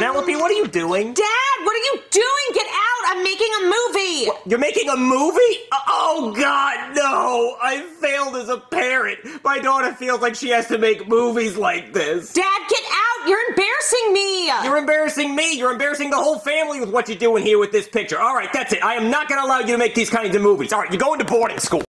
Penelope, what are you doing? Dad, what are you doing? Get out! I'm making a movie! What? You're making a movie? Oh, God, no! I failed as a parent. My daughter feels like she has to make movies like this. Dad, get out! You're embarrassing me! You're embarrassing me! You're embarrassing the whole family with what you're doing here with this picture. All right, that's it. I am not going to allow you to make these kinds of movies. All right, you're going to boarding school.